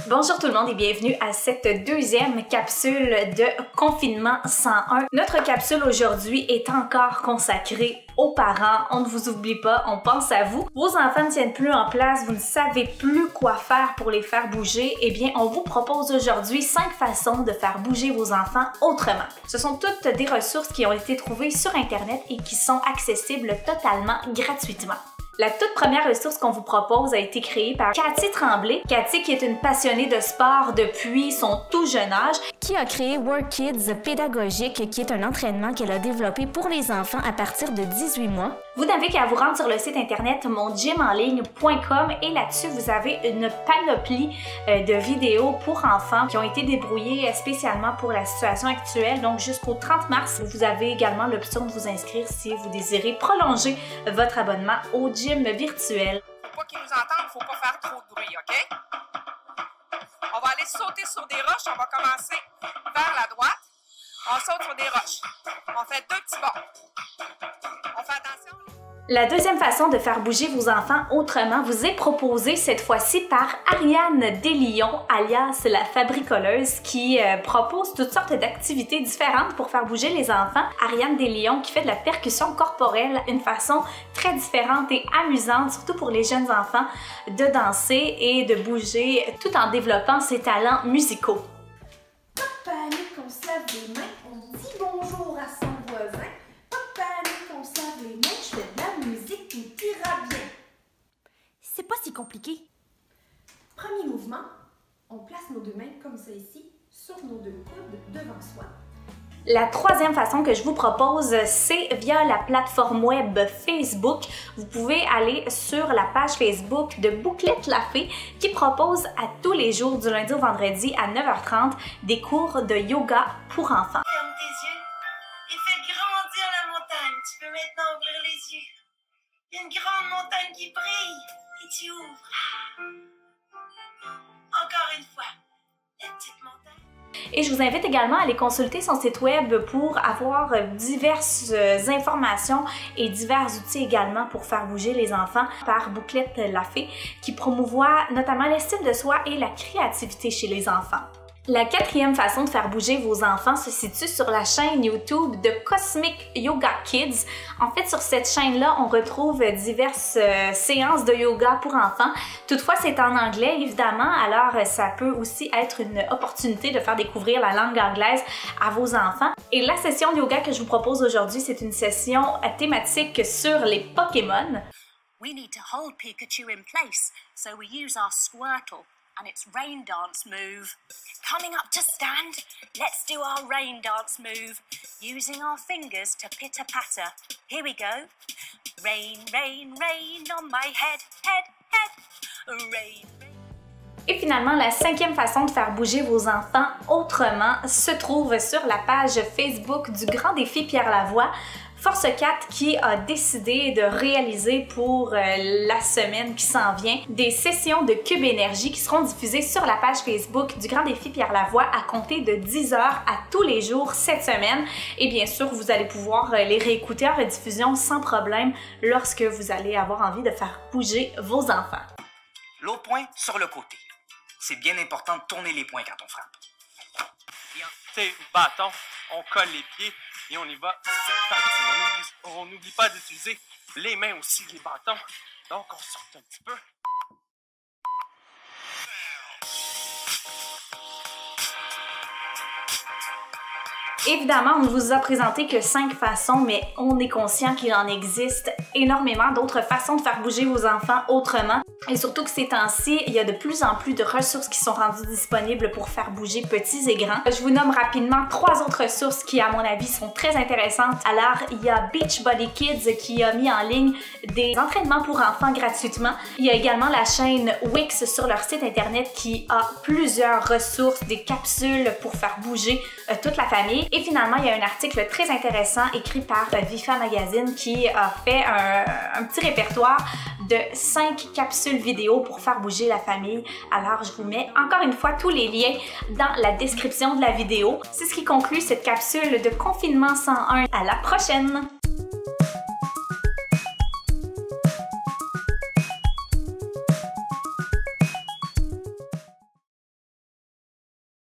Bonjour tout le monde et bienvenue à cette deuxième capsule de Confinement 101. Notre capsule aujourd'hui est encore consacrée aux parents. On ne vous oublie pas, on pense à vous. Vos enfants ne tiennent plus en place, vous ne savez plus quoi faire pour les faire bouger. Eh bien, on vous propose aujourd'hui 5 façons de faire bouger vos enfants autrement. Ce sont toutes des ressources qui ont été trouvées sur Internet et qui sont accessibles totalement gratuitement. La toute première ressource qu'on vous propose a été créée par Cathy Tremblay. Cathy, qui est une passionnée de sport depuis son tout jeune âge, qui a créé Work Kids Pédagogique, qui est un entraînement qu'elle a développé pour les enfants à partir de 18 mois. Vous n'avez qu'à vous rendre sur le site internet mongymenligne.com et là-dessus, vous avez une panoplie de vidéos pour enfants qui ont été débrouillées spécialement pour la situation actuelle. Donc, jusqu'au 30 mars, vous avez également l'option de vous inscrire si vous désirez prolonger votre abonnement au gym virtuel. Faut pas qu'ils nous entendent, faut pas faire trop de bruit, OK? On va aller sauter sur des roches, on va commencer vers la droite. On saute sur des roches. On fait 2 petits bonds. On fait attention. La deuxième façon de faire bouger vos enfants autrement vous est proposée cette fois-ci par Ariane Deslions, alias la fabricoleuse, qui propose toutes sortes d'activités différentes pour faire bouger les enfants. Ariane Deslions qui fait de la percussion corporelle, une façon très différente et amusante, surtout pour les jeunes enfants, de danser et de bouger tout en développant ses talents musicaux. Pas de panique, on se lave les mains, on dit bonjour à son voisin. Pas de panique, on se lave les mains, je fais de la musique, tout ira bien. C'est pas si compliqué. Premier mouvement, on place nos 2 mains comme ça ici, sur nos 2 coudes devant soi. La troisième façon que je vous propose, c'est via la plateforme web Facebook. Vous pouvez aller sur la page Facebook de Bouclette la Fée qui propose à tous les jours du lundi au vendredi à 9h30 des cours de yoga pour enfants. Ferme tes yeux et fais grandir la montagne. Tu peux maintenant ouvrir les yeux. Il y a une grande montagne qui brille et tu ouvres. Encore une fois, la petite montagne. Et je vous invite également à aller consulter son site web pour avoir diverses informations et divers outils également pour faire bouger les enfants par Bouclette la Fée qui promouvoit notamment l'estime de soi et la créativité chez les enfants. La quatrième façon de faire bouger vos enfants se situe sur la chaîne YouTube de Cosmic Yoga Kids. En fait, sur cette chaîne-là, on retrouve diverses séances de yoga pour enfants. Toutefois, c'est en anglais, évidemment, alors ça peut aussi être une opportunité de faire découvrir la langue anglaise à vos enfants. Et la session de yoga que je vous propose aujourd'hui, c'est une session thématique sur les Pokémon. We need to hold Pikachu in place, so we use our Squirtle and its rain dance move. Coming up to stand, let's do our rain dance move, using our fingers to pitter-patter. Here we go. Rain, rain, rain on my head, head, head. Rain, rain. Et finalement, la cinquième façon de faire bouger vos enfants autrement se trouve sur la page Facebook du Grand Défi Pierre Lavoie. Force 4 qui a décidé de réaliser pour la semaine qui s'en vient des sessions de Cube Énergie qui seront diffusées sur la page Facebook du Grand Défi Pierre Lavoie à compter de 10h à tous les jours cette semaine. Et bien sûr, vous allez pouvoir les réécouter en rediffusion sans problème lorsque vous allez avoir envie de faire bouger vos enfants. L'autre point sur le côté. C'est bien important de tourner les poings quand on frappe. C'est bâton, on colle les pieds et on y va. C'est parti. On n'oublie pas d'utiliser les mains aussi, les bâtons. Donc on sort un petit peu. Évidemment, on ne vous a présenté que 5 façons, mais on est conscient qu'il en existe énormément d'autres façons de faire bouger vos enfants autrement. Et surtout que ces temps-ci, il y a de plus en plus de ressources qui sont rendues disponibles pour faire bouger petits et grands. Je vous nomme rapidement 3 autres ressources qui, à mon avis, sont très intéressantes. Alors, il y a Beachbody Kids qui a mis en ligne des entraînements pour enfants gratuitement. Il y a également la chaîne Wix sur leur site internet qui a plusieurs ressources, des capsules pour faire bouger toute la famille. Et finalement, il y a un article très intéressant écrit par Vifa Magazine qui a fait un petit répertoire de 5 capsules vidéo pour faire bouger la famille. Alors, je vous mets encore une fois tous les liens dans la description de la vidéo. C'est ce qui conclut cette capsule de Confinement 101. À la prochaine!